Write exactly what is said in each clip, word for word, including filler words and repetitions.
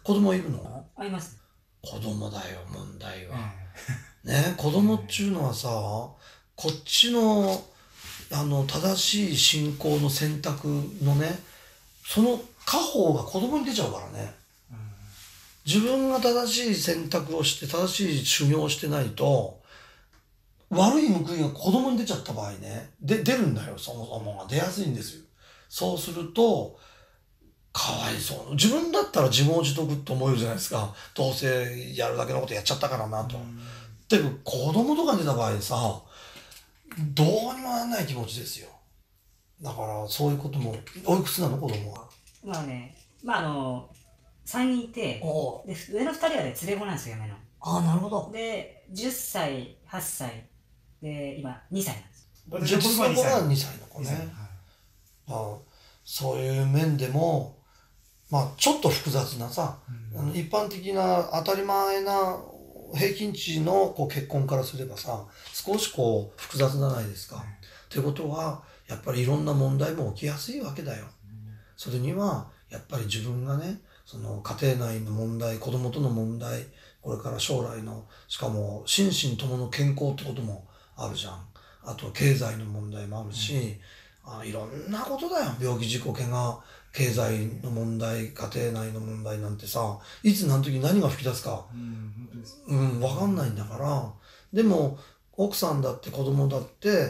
子供いるの？ あります。 子供だよ、問題は。ね、子供っていうのはさ、こっちの、あの、正しい信仰の選択のね、その果報が子供に出ちゃうからね。自分が正しい選択をして、正しい修行をしてないと、悪い報いが子供に出ちゃった場合ね、で、出るんだよ、そもそもが。出やすいんですよ。そうすると、かわいそう。自分だったら自業自得って思えるじゃないですか。どうせやるだけのことやっちゃったからなと。でも子供とかに出た場合さ、どうにもならない気持ちですよ。だからそういうことも、おいくつなの子供は。 まあね、まああの、さんにんいて、で上のふたりはね、連れ子なんですよ、嫁の。 ああ、なるほど。 で、じゅっさい、はっさい、で、今、にさいなんです。 じゅっさいの子がにさいの子ね。まあ、そういう面でも、まあ、ちょっと複雑なさ、うん、あの一般的な当たり前な平均値のこう結婚からすればさ、少しこう複雑じゃないですか。ってことは、やっぱりいろんな問題も起きやすいわけだよ。それには、やっぱり自分がね、その家庭内の問題、子供との問題、これから将来の、しかも心身ともの健康ってこともあるじゃん。あと経済の問題もあるし、うん、あいろんなことだよ。病気、事故、怪我、経済の問題、家庭内の問題なんてさ、いつ何時何が吹き出すか、うん、わかんないんだから。でも、奥さんだって子供だって、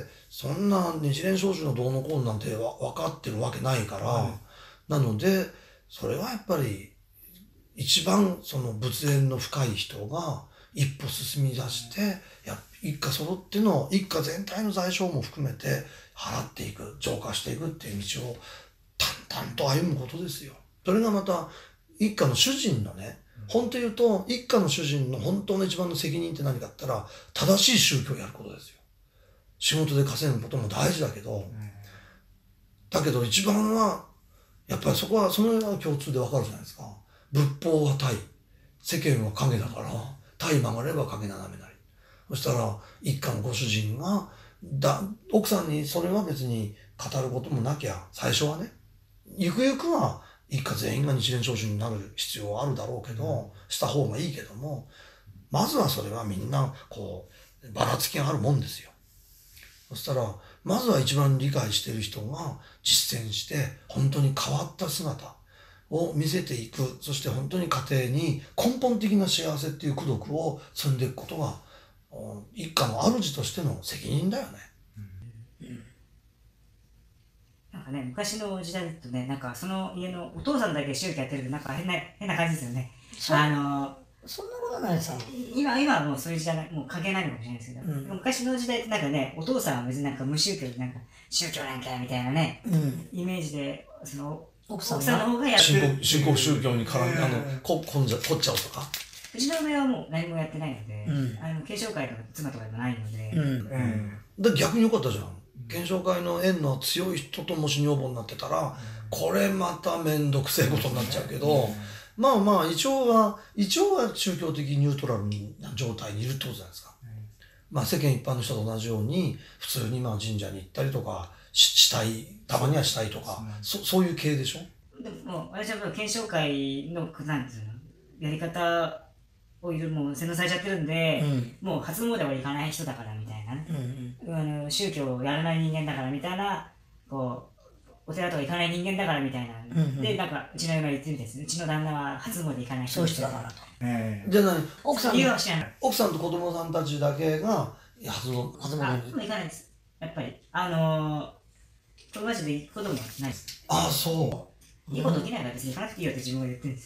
そんな日蓮聖宗のどうのこうのなんてわ分かってるわけないから、はい、なので、それはやっぱり、一番その仏縁の深い人が一歩進み出して、や一家揃っての、一家全体の財産も含めて払っていく、浄化していくっていう道を淡々と歩むことですよ。それがまた、一家の主人のね、本当言うと、一家の主人の本当の一番の責任って何かって言ったら、正しい宗教をやることですよ。仕事で稼ぐことも大事だけど、だけど一番は、やっぱりそこは、そのような共通でわかるじゃないですか。仏法は体、世間は影だから、体曲がれば影斜めなり。そしたら、一家のご主人が、だ、奥さんにそれは別に語ることもなきゃ、最初はね、ゆくゆくは一家全員が日蓮聖宗になる必要はあるだろうけど、した方がいいけども、まずはそれはみんな、こう、ばらつきがあるもんですよ。そしたら、まずは一番理解している人が実践して、本当に変わった姿を見せていく。そして本当に家庭に根本的な幸せっていう功徳を積んでいくことが、一家の主としての責任だよね。うんうん、 なんかね、昔の時代だとね、なんかその家のお父さんだけ宗教やってるとなんか変な、変な感じですよね。あのそんなことないさ。 今、今はもうそういう時代もう関係ないのかもしれないですけど、うん、昔の時代ってなんかね、お父さんは別になんか無宗教でなんか宗教なんかみたいなね、うん、イメージで、その奥さんの方がやってる。 信仰宗教に絡んで、あの、こ、こんじゃ、こっちゃうとか。 うちの嫁はもう何もやってないので、うん、あの、継承会とか妻とかでもないので、うんうん、で逆に良かったじゃん。継承会の縁の強い人ともし女房になってたら、これまためんどくせえことになっちゃうけど、まあまあ、一応は、一応は宗教的ニュートラルな状態にいるってことじゃないですか。うん、まあ世間一般の人と同じように、普通にまあ神社に行ったりとか、ししたい、たまにはしたいとか、そ, そ, そういう系でしょ。 でも、もう私は検証会の、なんていうの、やり方をいろいろもう洗脳されちゃってるんで、うん、もう初詣は行かない人だからみたいなね、うんうん、あの宗教をやらない人間だからみたいな、こう、お寺とか行かない人間だからみたいな、うんうん、でなんかうちの嫁が言ってるんです。うちの旦那は初詣行かない人そういう人だからと、 えー、じゃあ何奥さん言うは知らない。 奥さんと子供さんたちだけが初詣初詣に行かないです。やっぱりあのー、友達で行くこともないです。 ああそういいこと起きないから別に行かなくていいよって自分が言ってるんです。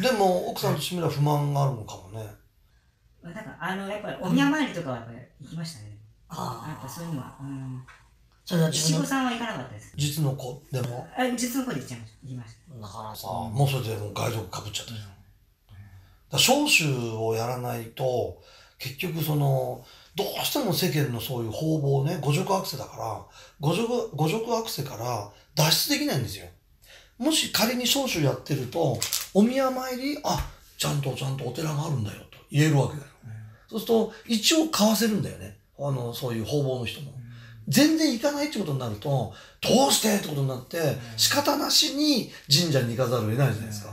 でも奥さんとしてみれば不満があるのかもね。 なんかあのやっぱりお宮参りとかはやっぱり行きましたね。ああやっぱそういうのは。うん、 それは七五三は行かなかったです。 実の子でもあ実の子で行っちゃいました。行きました。 だからさ、もうそれでもう外族かぶっちゃったじゃん。だ召集をやらないと結局そのどうしても世間のそういう方々ね、五辱悪世だから五辱五辱悪世から脱出できないんですよ。もし仮に召集やってるとお宮参り、あ、ちゃんとちゃんとお寺があるんだよと言えるわけだよ。うん、そうすると一応買わせるんだよね。あのそういう方々の人も。全然行かないってことになると、どうしてってことになって、仕方なしに神社に行かざるを得ないじゃないですか。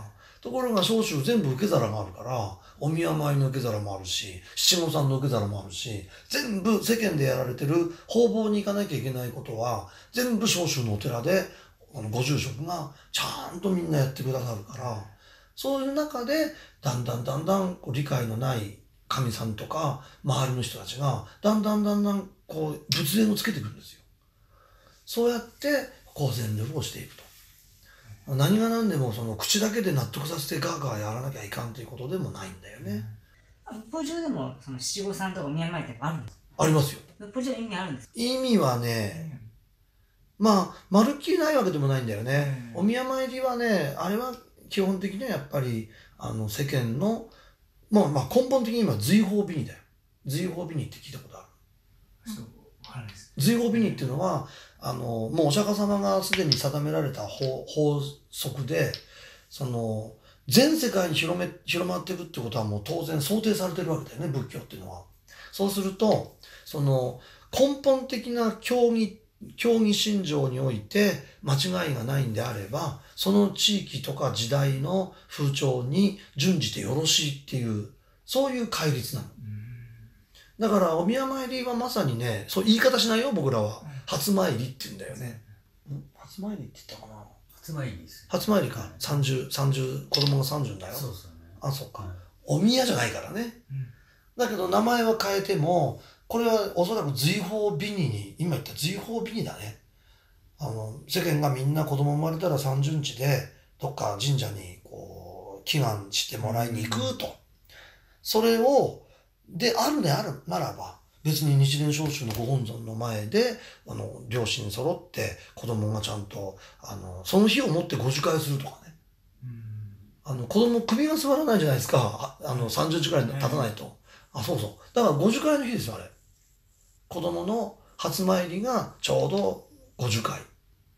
ところが召集全部受け皿があるから、お宮参りの受け皿もあるし、七五三の受け皿もあるし、全部世間でやられてる方々に行かなきゃいけないことは、全部召集のお寺で、あのご住職がちゃんとみんなやってくださるから、そういう中で、だんだんだんだんこう理解のない神さんとか、周りの人たちが、だんだんだんだんこう仏縁をつけてくるんですよ。そうやって、公然力をしていくと。何が何でもその口だけで納得させてガーガーやらなきゃいかんということでもないんだよね。 仏法上でもその七五三とかお宮参りってあるんですか？ ありますよ。 仏法上意味あるんですか？ 意味はね、まあ、まるっきりないわけでもないんだよね。お宮参りはね、あれは基本的にはやっぱり、あの、世間の、まあ、まあ根本的に今、随法美尼だよ。随法美尼って聞いたことある。 そう、わからないです。 随法美尼っていうのは、あの、もうお釈迦様がすでに定められた法、法則で、その、全世界に広め、広まっていくってことはもう当然想定されてるわけだよね、仏教っていうのは。そうすると、その、根本的な教義、教義信条において間違いがないんであれば、その地域とか時代の風潮に準じてよろしいっていう、そういう戒律なの。だから、お宮参りはまさにね、そう言い方しないよ、僕らは。初参りって言うんだよね。初参りって言ったかな。 初参りです。 初参りか。さんじゅう、さんじゅう、子供がさんじゅうだよ。 そうですよね。 あ、そっか。 はい、 お宮じゃないからね。だけど、名前は変えても、これはおそらく随法美尼に、今言った随法美尼だね。あの、世間がみんな子供生まれたら三巡地で、どっか神社に、こう、祈願してもらいに行くと。それを、で、あるであるならば、別に日蓮召集のご本尊の前で、あの、両親揃って子供がちゃんと、あの、その日をもってご受会するとかね。あの、子供首が座らないじゃないですか。あの、さんじゅうにちくらい経たないと。あ、そうそう。だからご受会の日ですよ、あれ。子供の初参りがちょうどご受会。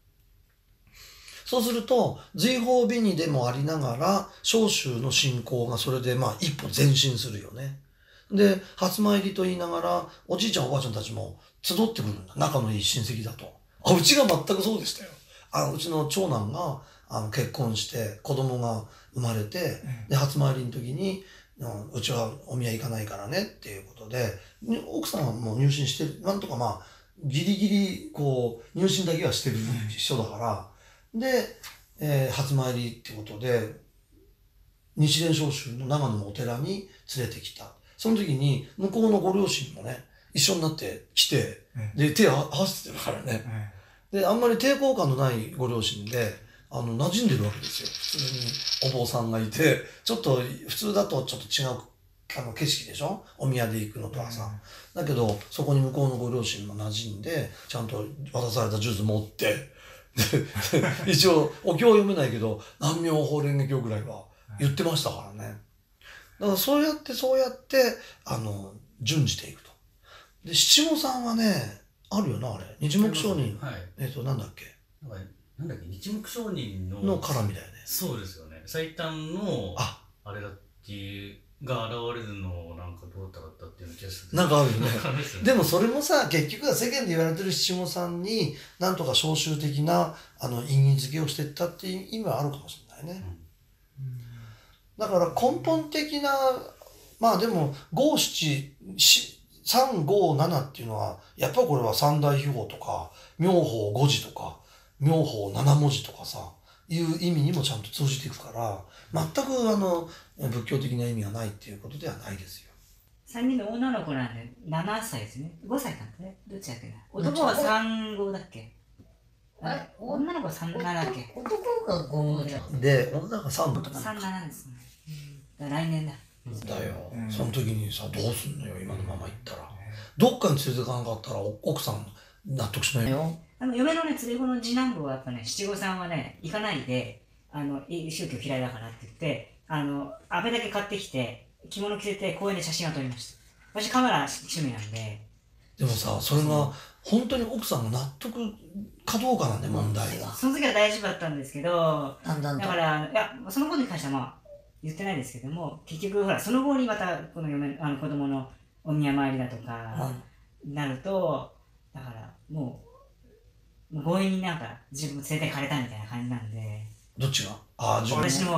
そうすると、随法美尼でもありながら、召集の信仰がそれでまあ一歩前進するよね。で、初参りと言いながら、おじいちゃんおばあちゃんたちも集ってくるんだ。仲のいい親戚だと。あ、うちが全くそうでしたよ。あの、うちの長男が、あの、結婚して、子供が生まれて、で、初参りの時に、うちはお宮行かないからねっていうことで、奥さんはもう入信してる、なんとかまあ、ギリギリ、こう、入信だけはしてる人だから、で、えー、初参りってことで、日蓮召集の長野のお寺に連れてきた。その時に、向こうのご両親もね、一緒になって来て、で、手を合わせてるからね。で、あんまり抵抗感のないご両親で、あの、馴染んでるわけですよ。普通にお坊さんがいて、ちょっと、普通だとちょっと違う、あの、景色でしょ？お宮で行くのとはさ。だけど、そこに向こうのご両親も馴染んで、ちゃんと渡された数珠持って、で、一応、お経は読めないけど、南無妙法蓮華経ぐらいは言ってましたからね。だからそうやってそうやって、あの、順じていくと。で、七五三はね、あるよな、あれ。日目上人。はい。えっと、なんだっけ。 なんかなんだっけ、日目上人の。 の絡みだよね。 そうですよね。最短の、 あ、 あれだっていう、が現れるのをなんかどうだったっていう気がする。 なんかあるよね。でもそれもさ、結局は世間で言われてる七五三に、なんとか召集的な、あの、意義付けをしていったっていう意味はあるかもしれないね。うん、だから根本的な、まあでも、五七、三五七っていうのは、やっぱりこれは三大秘宝とか、妙法五字とか、妙法七文字とかさ、いう意味にもちゃんと通じていくから、全くあの、仏教的な意味がないっていうことではないですよ。 さんにんの女の子なんでななさいですね。ごさいなんだね。どっちだっけな。男はさん号だっけ？あれ女の子はさんななだっけ？ 男がごで、女がさんとか。 さんななですね。だ来年だ。 だよ。その時にさ、どうすんのよ、今のまま行ったら。どっかに連れてかなかったら、奥さん納得しないよ。 あの嫁のね、連れ子の次男坊はやっぱね、七五三はね、行かないで、あの、宗教嫌いだからって言って、あの、安倍だけ買ってきて、着物着せて公園で写真を撮りました。私カメラ趣味なんで。 でもさ、それが本当に奥さんが納得かどうかなんで問題が。 その時は大丈夫だったんですけど、 だんだんだから、いや、そのことに関してはまあ、言ってないですけども、結局ほら、その後にまた、この嫁、あの子供のお宮参りだとか、なると、だから、もう、もう強引になんか自分連れてかれたみたいな感じなんで。 どっちが？ああ、自分。 私の方がね。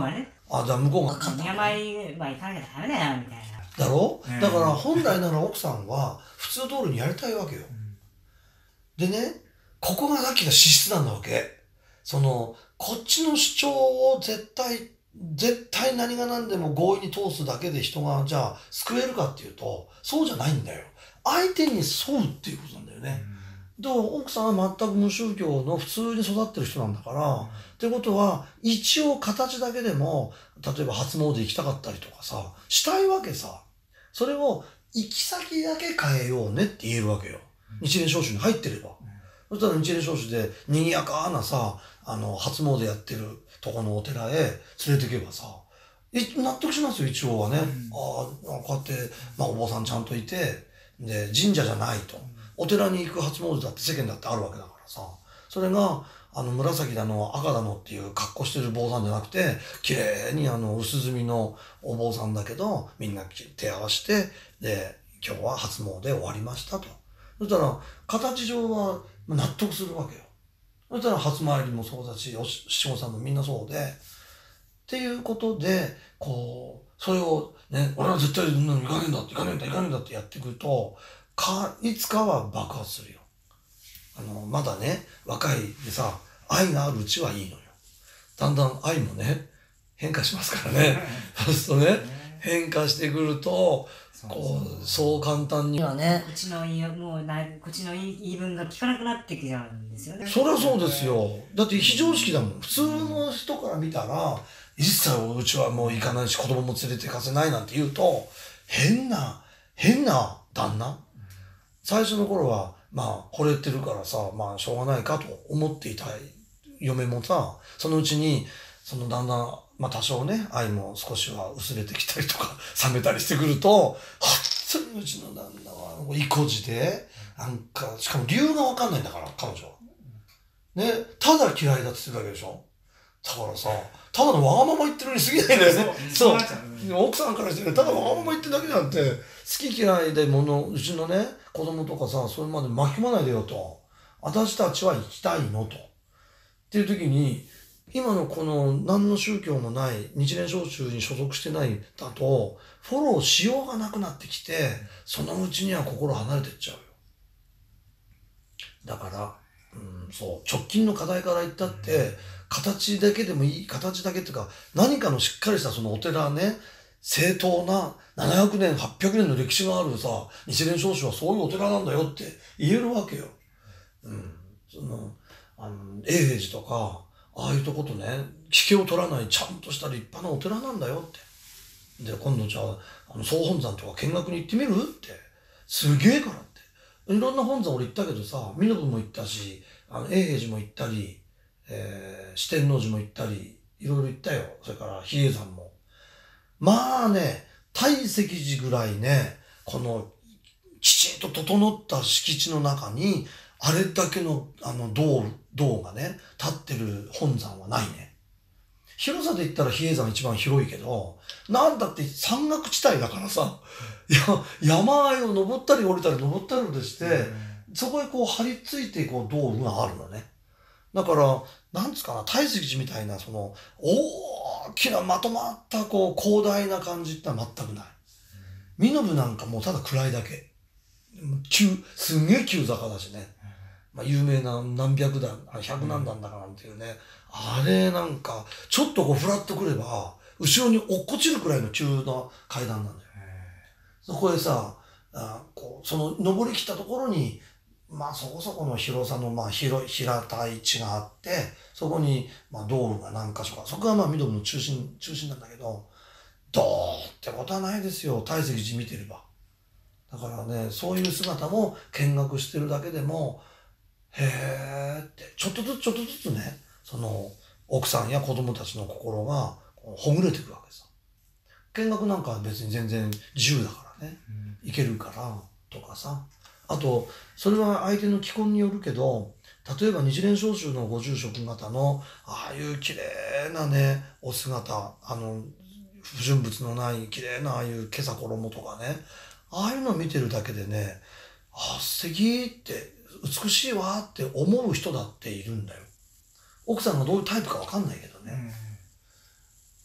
あ、じゃあ向こうが病は行かなきゃダメだよみたいな。 だろ、 うん、 だから本来なら奥さんは普通通りにやりたいわけよ。うん、でね、ここがさっきの資質なんだわけ。その、こっちの主張を絶対、絶対何が何でも合意に通すだけで人がじゃあ救えるかっていうと、そうじゃないんだよ。相手に沿うっていうことなんだよね。うん、で奥さんは全く無宗教の普通に育ってる人なんだから、うん、ってことは一応形だけでも例えば初詣行きたかったりとかさしたいわけさ。それを行き先だけ変えようねって言えるわけよ、うん、日蓮聖宗に入ってれば、うん、そしたら日蓮聖宗で賑やかなさあの初詣やってるとこのお寺へ連れてけばさ納得しますよ一応はね、うん、ああこうやって、まあ、お坊さんちゃんといてで神社じゃないと、お寺に行く初詣だって世間だってあるわけだからさ、それがあの紫だの赤だのっていう格好してる坊さんじゃなくて綺麗にあの薄墨のお坊さんだけどみんな手合わせてで今日は初詣終わりましたと。そしたら形上は納得するわけよ。そしたら初参りもそうだし七五三もみんなそうでっていうことでこうそれをね俺は絶対行かねえんだって行かねえんだ行かねえんだってやっていくとかいつかは爆発するよ。あのまだね若いでさ愛があるうちはいいのよ。だんだん愛もね変化しますからねそうするとね変化してくるとこうそう簡単にはねこっちの言いもうなこっちの言い分が聞かなくなってきちゃうんですよね。 そりゃそうですよ。だって非常識だもん。普通の人から見たら一切うちはもう行かないし子供も連れて行かせないなんて言うと変な変な旦那。最初の頃はまあ惚れてるからさまあしょうがないかと思っていた嫁もさそのうちにそのだんだんまあ多少ね愛も少しは薄れてきたりとか冷めたりしてくると本当にうちの旦那は意固地でなんかしかも理由が分かんないんだから彼女はねただ嫌いだって言ってるわけでしょ。だからさただのわがまま言ってるに過ぎないんだよね。そう、そう奥さんからしてねただわがまま言ってるだけなんて好き嫌いでものうちのね子供とかさそれまで巻き込まないでよと私たちは行きたいのとっていう時に今のこの何の宗教もない日蓮聖宗に所属してないだとフォローしようがなくなってきてそのうちには心離れてっちゃうよ。だから、うん、そう直近の課題から言ったって形だけでもいい形だけっていうか何かのしっかりしたそのお寺ね正当なななひゃくねんはっぴゃくねんの歴史があるさ日蓮聖宗はそういうお寺なんだよって言えるわけよ。うん、そのあの永平寺とかああいうとことね危険を取らないちゃんとした立派なお寺なんだよって。で今度じゃあ、あの総本山とか見学に行ってみるってすげえからっていろんな本山俺行ったけどさ身延も行ったしあの永平寺も行ったり、えー、四天王寺も行ったりいろいろ行ったよ。それから比叡山もまあね大石寺ぐらいねこのきちんと整った敷地の中にあれだけのあの銅銅がね立ってる本山はないね。広さで言ったら比叡山一番広いけどなんだって山岳地帯だからさいや山あいを登ったり降りたり登ったり降りたりして、うん、そこへこう張り付いてこう道具があるのね。だからなんつうかな大石寺みたいなその大きなまとまったこう広大な感じってのは全くない。身延なんかもうただ暗いだけ急すんげえ急坂だしね、まあ、有名な何百段ひゃく何段だかなんていうね、あれなんかちょっとこうフラッとくれば後ろに落っこちるくらいの急な階段なんだよ。そこへさあこうその登りきったところにまあそこそこの広さのまあ広い平たい地があってそこにまあ道路が何か所かそこがまあ緑の中心中心なんだけどどうってことはないですよ大石寺見てれば。だからねそういう姿も見学してるだけでもへーってちょっとずつちょっとずつねその奥さんや子供たちの心がほぐれてくるわけさ。見学なんかは別に全然自由だからね、うん、行けるからとかさあとそれは相手の既婚によるけど例えば日蓮聖宗のご住職方のああいう綺麗なねお姿あの不純物のない綺麗なああいう今朝衣とかねああいうのを見てるだけでねあ素敵って美しいわって思う人だっているんだよ。奥さんがどういうタイプか分かんないけどね、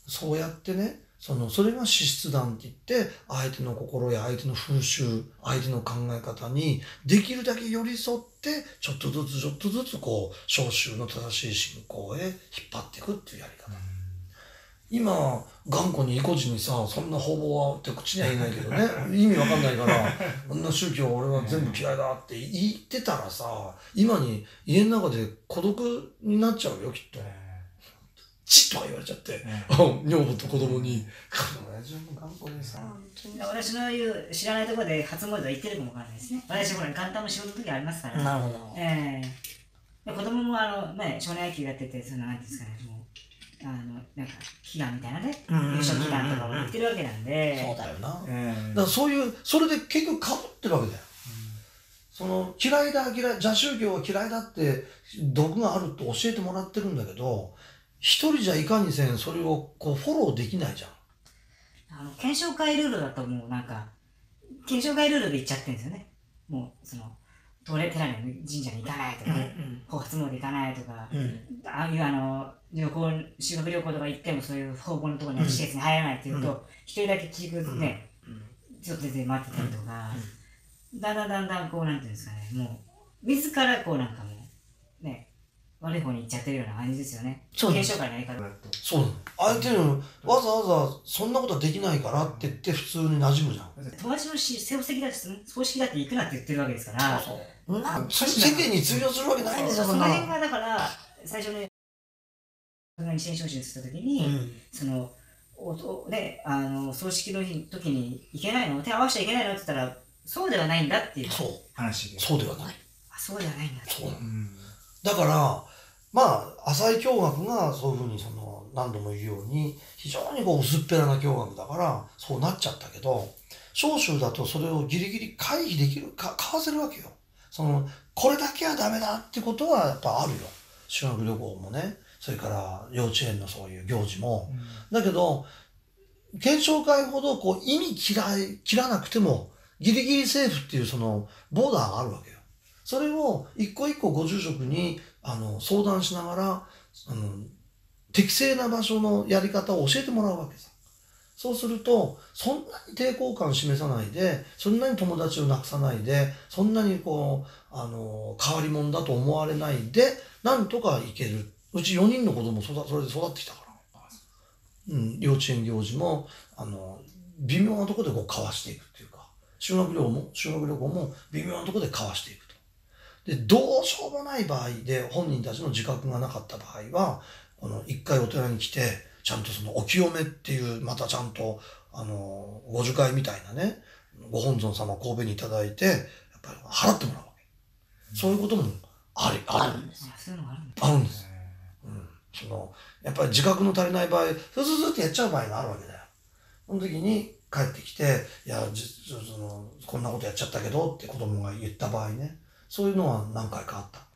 そうやってね、その、それが資質談って言って、相手の心や相手の風習、相手の考え方に、できるだけ寄り添って、ちょっとずつちょっとずつ、こう、召集の正しい進行へ引っ張っていくっていうやり方。今、頑固に意固地にさ、そんな方々はって口には言えないけどね、意味わかんないから、こんな宗教俺は全部嫌いだって言ってたらさ、今に家の中で孤独になっちゃうよ、きっと。チッとか言われちゃって、女房と子供に。親父も頑固でさ。 私の言う知らないところで初詣は行ってるかもわからないですね。私ほら、元旦も仕事の時ありますから。 なるほど。 ええー。子供もあの、ね、少年野球やってて、その、なんていうんですかね、もう、あの、なんか、祈願みたいなね、優勝祈願とかも言ってるわけなんで。 そうだよな。 えー、 だからそういう、それで結局かぶってるわけだよ。その、嫌いだ、嫌い、邪宗教は嫌いだって、毒があるって教えてもらってるんだけど、一人じゃいかにせん、それをこうフォローできないじゃん。 あの、検証会ルールだともうなんか、検証会ルールで言っちゃってるんですよね。もう、その、どれ寺の神社に行かないとか、法初詣行かないとか、うん、ああいうあの、旅行、修学旅行とか行ってもそういう方向のところに施設に入らないっていうと、一、うん、人だけ聞くね、うん、ちょっと出て待ってたりとか、うん、だんだんだんだんこう、なんていうんですかね、もう、自らこうなんかもう、ね、悪い方に行っちゃってるような感じですよね。検証会のやり方だと。 そうなの。相手のわざわざそんなことはできないからって言って普通に馴染むじゃん。 友達の成績だって、葬式だって行くなって言ってるわけですから。そうそう。世間に通用するわけないんですよ、 その辺がだから、最初に、二千招集するときに、うん、その、おね、あの、葬式の日時に行けないの手合わせちゃいけないのって言ったら、そうではないんだっていう話で。そうではない。 あ、そうではないんだ。 そうなの。うん、だから、まあ、浅井教学がそういうふうにその何度も言うように非常にこう薄っぺらな教学だからそうなっちゃったけど、召集だとそれをギリギリ回避できるか、かわせるわけよ。その、これだけはダメだってことはやっぱあるよ。修学旅行もね、それから幼稚園のそういう行事も。うん、だけど、検証会ほどこう意味切ら、切らなくてもギリギリセーフっていうそのボーダーがあるわけよ。それを一個一個ご住職にあの相談しながらあの適正な場所のやり方を教えてもらうわけさ。そうするとそんなに抵抗感示さないで、そんなに友達をなくさないで、そんなにこうあの変わり者だと思われないで、なんとかいける。うちよにんの子供そそれで育ってきたから、うん、幼稚園行事もあの微妙なところでこう交わしていくっていうか、修学旅行も修学旅行も微妙なところで交わしていくと。で、どうしようもない場合で、本人たちの自覚がなかった場合は、この一回お寺に来て、ちゃんとそのお清めっていう、またちゃんと、あの、ご受会みたいなね、ご本尊様神戸にいただいて、やっぱり払ってもらうわけ。うん、そういうこともあり、あるんです。 そういうのがあるんです。 あるんです。うん。その、やっぱり自覚の足りない場合、ふずずってやっちゃう場合があるわけだよ。その時に帰ってきて、いや、じその、こんなことやっちゃったけどって子供が言った場合ね、そういうのは何回かあった。